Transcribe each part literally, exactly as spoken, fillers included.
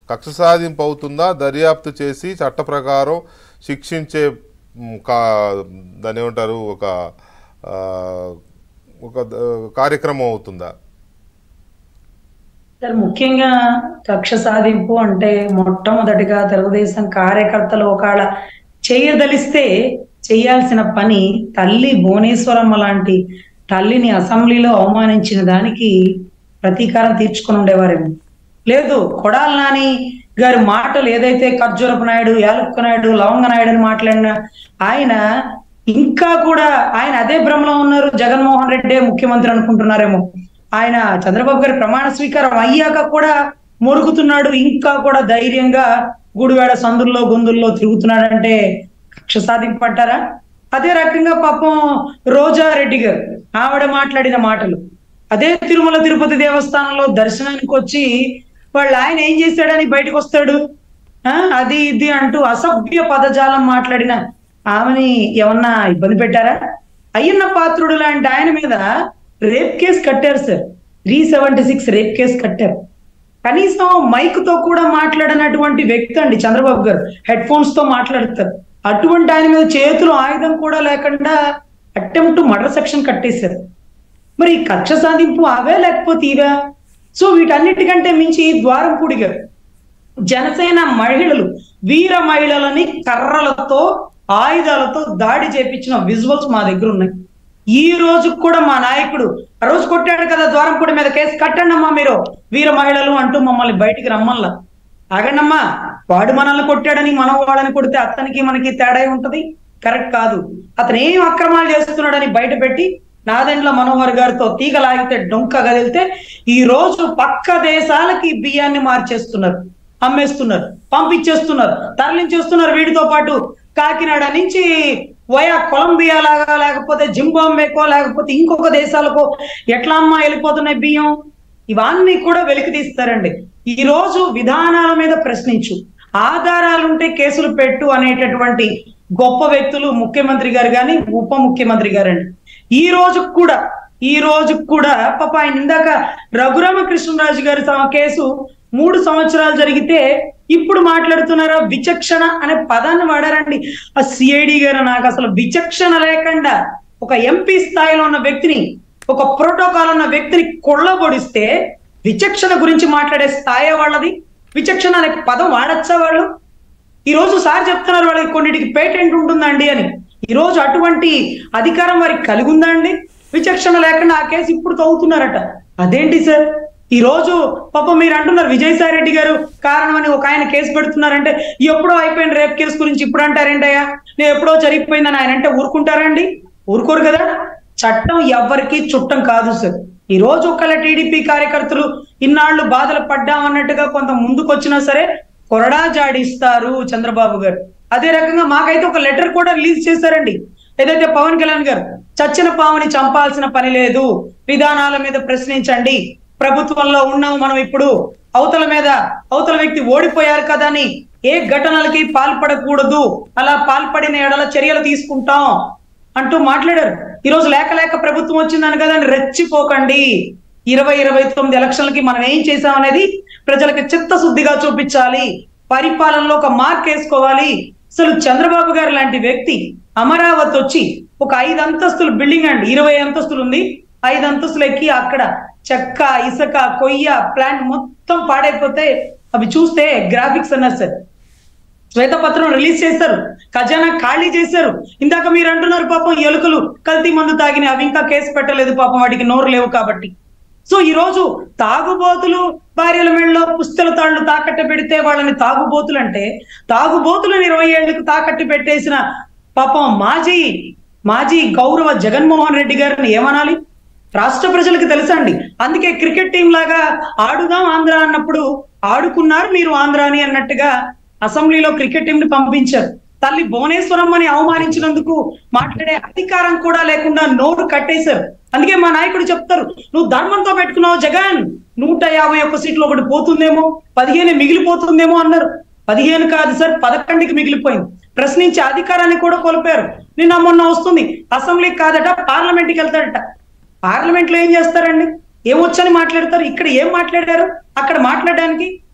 కక్ష సాధింపు అవుతుందా, దర్యాప్తు చేసి చట్ట ప్రకారం శిక్షించే కా దాని ఏమంటారు ఒక ఒక కార్యక్రమం అవుతుందా? సార్ ముఖ్యంగా కక్ష సాధింపు అంటే మొట్టమొదటిగా తెలుగుదేశం కార్యకర్తలు ఒకవేళ చేయదలిస్తే చేయాల్సిన పని తల్లి భువనేశ్వరమ్మ లాంటి తల్లిని అసెంబ్లీలో అవమానించిన దానికి ప్రతీకారం తీర్చుకుని ఉండేవారేమో. లేదు, కొడాలి నాని గారి మాటలు ఏదైతే ఖర్జూరపు నాయుడు, యాలక్క నాయుడు, లవంగ నాయుడు అని మాట్లాడిన ఆయన ఇంకా కూడా ఆయన అదే భ్రమలో ఉన్నారు. జగన్మోహన్ రెడ్డి ముఖ్యమంత్రి అనుకుంటున్నారేమో. ఆయన చంద్రబాబు గారి ప్రమాణ స్వీకారం అయ్యాక కూడా మురుగుతున్నాడు, ఇంకా కూడా ధైర్యంగా గుడివాడ సందుల్లో గొంతుల్లో తిరుగుతున్నాడంటే కక్ష సాధింపు అంటారా? అదే రకంగా పాపం రోజారెడ్డి గారు ఆవిడ మాట్లాడిన మాటలు, అదే తిరుమల తిరుపతి దేవస్థానంలో దర్శనానికి వచ్చి వాళ్ళు ఆయన ఏం చేశాడని బయటకు వస్తాడు, ఆ అది ఇది అంటూ అసభ్య పదజాలం మాట్లాడిన ఆమెని ఏమన్నా ఇబ్బంది పెట్టారా? అయ్యన్న పాత్రుడు లాంటి ఆయన మీద రేప్ కేసు కట్టారు sir, three seventy six rape case కట్టారు. కనీసం మైక్ తో కూడా మాట్లాడినటువంటి వ్యక్తి అండి చంద్రబాబు గారు, హెడ్ ఫోన్స్ తో మాట్లాడతారు. అటువంటి ఆయన మీద చేతులు ఆయుధం కూడా లేకుండా అటెంప్ట్ మర్డర్ సెక్షన్ కట్టేశారు. మరి కక్ష సాధింపు అవే లేకపోతే ఇవే? సో వీటన్నిటికంటే మించి ద్వారంపూడి గారు జనసేన మహిళలు వీర మహిళలని కర్రలతో ఆయుధాలతో దాడి చేపించిన విజువల్స్ మా దగ్గర ఉన్నాయి. ఈ రోజు కూడా మా నాయకుడు ఆ రోజు కొట్టాడు కదా ద్వారంపూడి మీద, కేసు కట్టండి అమ్మా మీరు వీర మహిళలు అంటూ మమ్మల్ని బయటికి రమ్మల్లా. ఆగండమ్మా, వాడు మనల్ని కొట్టాడని మనం వాళ్ళని కొడితే అతనికి మనకి తేడా ఉంటది, కరెక్ట్ కాదు. అతను ఏం అక్రమాలు చేస్తున్నాడని బయట పెట్టి నాదెండ్ల మనోహర్ గారితో తీగ లాగితే డొంక గదిలితే ఈ రోజు పక్క దేశాలకి బియ్యాన్ని మార్చేస్తున్నారు, అమ్మేస్తున్నారు, పంపించేస్తున్నారు, తరలించేస్తున్నారు. వీటితో పాటు కాకినాడ నుంచి వయా కొలంబియా లాగా లేకపోతే జింబాంబేకో లేకపోతే ఇంకొక దేశాలకో ఎట్లా అమ్మా వెళ్ళిపోతున్నాయి బియ్యం, ఇవన్నీ కూడా వెలికి తీస్తారండి. ఈ రోజు విధానాల మీద ప్రశ్నించు, ఆధారాలుంటే కేసులు పెట్టు అనేటటువంటి గొప్ప వ్యక్తులు ముఖ్యమంత్రి గారు కానీ ఉప ముఖ్యమంత్రి గారండి. ఈ రోజు కూడా ఈ రోజు కూడా పాప ఆయన ఇందాక రఘురామకృష్ణరాజు గారి కేసు మూడు సంవత్సరాలు జరిగితే ఇప్పుడు మాట్లాడుతున్నారా విచక్షణ అనే పదాన్ని వాడారండి ఆ సిఐడి గారు. నాకు అసలు విచక్షణ లేకుండా ఒక ఎంపీ స్థాయిలో ఉన్న వ్యక్తిని, ఒక ప్రోటోకాల్ ఉన్న వ్యక్తిని కొల్లబొడిస్తే విచక్షణ గురించి మాట్లాడే స్థాయి వాళ్ళది? విచక్షణ అనే పదం వాడచ్చా వాళ్ళు? ఈ రోజు సార్ చెప్తున్నారు వాళ్ళకి కొన్నిటికి పేటెంట్ ఉంటుందండి అని. ఈ రోజు అటువంటి అధికారం వారికి కలిగి ఉందా అండి? విచక్షణ లేకుండా ఆ కేసు ఇప్పుడు తవ్వుతున్నారట. అదేంటి సార్? ఈ రోజు పాపం మీరు అంటున్నారు విజయసాయి రెడ్డి గారు కారణం అని ఒక ఆయన కేసు పెడుతున్నారంటే ఎప్పుడో అయిపోయిన రేప్ కేసు గురించి ఇప్పుడు అంటారేంటయ్యా, నేను ఎప్పుడో జరిగిపోయిందని ఆయన అంటే ఊరుకుంటారండి? ఊరుకోరు కదా. చట్టం ఎవరికి చుట్టం కాదు సార్. ఈ రోజు ఒకళ్ళ టీడీపీ కార్యకర్తలు ఇన్నాళ్ళు బాధలు పడ్డామన్నట్టుగా కొంత ముందుకు వచ్చినా సరే కొరడా జాడిస్తారు చంద్రబాబు గారు. అదే రకంగా మాకైతే ఒక లెటర్ కూడా రిలీజ్ చేశారండి. ఏదైతే పవన్ కళ్యాణ్ గారు చచ్చిన పావుని చంపాల్సిన పని లేదు, విధానాల మీద ప్రశ్నించండి, ప్రభుత్వంలో ఉన్నాము మనం ఇప్పుడు, అవతల మీద అవతల వ్యక్తి ఓడిపోయారు కదా అని ఏ ఘటనలకి పాల్పడకూడదు, అలా పాల్పడిన ఎడల చర్యలు తీసుకుంటాం అంటూ మాట్లాడారు. ఈ రోజు లేక లేక ప్రభుత్వం వచ్చిందని కదా రెచ్చిపోకండి. ఇరవై ఇరవై తొమ్మిది ఎలక్షన్లకి మనం ఏం చేసాం అనేది ప్రజలకు చిత్తశుద్ధిగా చూపించాలి, పరిపాలనలో ఒక మార్క్ వేసుకోవాలి. అసలు చంద్రబాబు గారు లాంటి వ్యక్తి అమరావతి వచ్చి ఒక ఐదు అంతస్తులు బిల్డింగ్ అండి, ఇరవై అంతస్తులు ఉంది, ఐదు అంతస్తులు ఎక్కి అక్కడ చెక్క ఇసుక కొయ్య ప్లాంట్ మొత్తం పాడైపోతే అవి చూస్తే గ్రాఫిక్స్ అన్నారు సార్, శ్వేతపత్రం రిలీజ్ చేశారు, ఖజానా ఖాళీ చేశారు. ఇందాక మీరు అంటున్నారు పాపం ఎలుకలు కల్తీ మందు తాగిన అవి ఇంకా కేసు పెట్టలేదు పాపం, వాటికి నోరు లేవు కాబట్టి. సో ఈ రోజు తాగుబోతులు భార్యల మెడలో పుస్తల తాళ్లు తాకట్టు పెడితే వాళ్ళని తాగుబోతులు అంటే, తాగుబోతులను ఇరవై ఏళ్లకు తాకట్టు పెట్టేసిన పాపం మాజీ మాజీ గౌరవ జగన్మోహన్ రెడ్డి గారిని ఏమనాలి? రాష్ట్ర ప్రజలకు తెలుసా అండి. అందుకే క్రికెట్ టీం లాగా ఆడుదాం ఆంధ్ర అన్నప్పుడు ఆడుకున్నారు మీరు ఆంధ్రాని అన్నట్టుగా అసెంబ్లీలో క్రికెట్ టీం ని పంపించారు. తల్లి భువనేశ్వరమ్మని అవమానించినందుకు మాట్లాడే అధికారం కూడా లేకుండా నోరు కట్టేశారు. అందుకే మా నాయకుడు చెప్తారు, నువ్వు ధర్మంతో పెట్టుకున్నావు జగన్, నూట యాభై ఒక్క సీట్లు ఒకటి పోతుందేమో, పదిహేను మిగిలిపోతుందేమో అన్నారు. పదిహేను కాదు సార్, పదకొండుకి మిగిలిపోయింది. ప్రశ్నించే అధికారాన్ని కూడా కోల్పోయారు. నిన్న మొన్న వస్తుంది అసెంబ్లీకి కాదట పార్లమెంట్కి వెళ్తాడట. పార్లమెంట్ లో ఏం చేస్తారండి? ఏమొచ్చని మాట్లాడతారు? ఇక్కడ ఏం మాట్లాడారు? అక్కడ మాట్లాడడానికి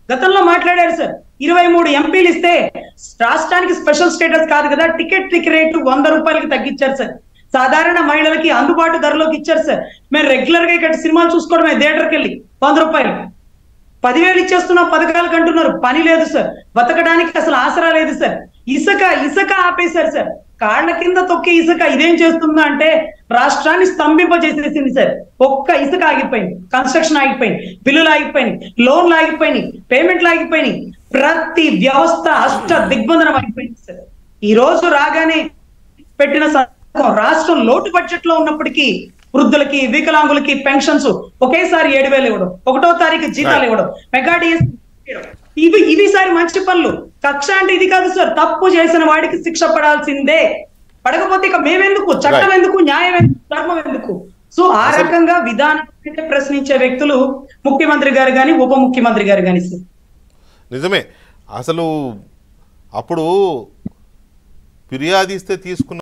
గతంలో మాట్లాడారు సార్. ఇరవై మూడు ఎంపీలు ఇస్తే రాష్ట్రానికి స్పెషల్ స్టేటస్ కాదు కదా, టికెట్ టికెట్ రేటు వంద రూపాయలకి తగ్గించారు సార్. సాధారణ మహిళలకి అందుబాటు ధరలోకి ఇచ్చారు సార్. మేము రెగ్యులర్ గా ఇక్కడ సినిమాలు చూసుకోవడమే, థియేటర్కి వెళ్ళి వంద రూపాయలు పదివేలు ఇచ్చేస్తున్నాం పథకాలకు అంటున్నారు. పని లేదు సార్, బతకడానికి అసలు ఆసరా లేదు సార్. ఇసుక ఇసుక ఆపేశారు సార్. కాళ్ళ కింద తొక్కి ఇసుక ఇదేం చేస్తుందా అంటే రాష్ట్రాన్ని స్తంభింపజేసేసింది సార్. ఒక్క ఇసుక ఆగిపోయింది, కన్స్ట్రక్షన్ ఆగిపోయింది, బిల్లులు ఆగిపోయినాయి, లోన్లు ఆగిపోయినాయి, పేమెంట్లు ఆగిపోయినాయి, ప్రతి వ్యవస్థ అష్ట దిగ్బంధనం అయిపోయింది సార్. ఈ రోజు రాగానే పెట్టిన రాష్ట్రం లోటు బడ్జెట్ లో ఉన్నప్పటికీ వృద్ధులకి, వికలాంగులకి పెన్షన్స్ ఒకేసారి ఏడు వేలు ఇవ్వడం, ఒకటో తారీఖు జీతాలు ఇవ్వడం, మెగా డిఎస్ ఇవి ఇవి సారి మంచి పనులు. కక్ష అంటే ఇది కాదు సార్, తప్పు చేసిన వాడికి శిక్ష పడాల్సిందే. పడకపోతే ఇక మేమెందుకు, చట్టం ఎందుకు, న్యాయం ఎందుకు, ధర్మం ఎందుకు? సో ఆ రకంగా విధానం ప్రశ్నించే వ్యక్తులు ముఖ్యమంత్రి గారు కానీ ఉప ముఖ్యమంత్రి గారు కానీ సార్. నిజమే. అసలు అప్పుడు ఫిర్యాదు ఇస్తే తీసుకున్న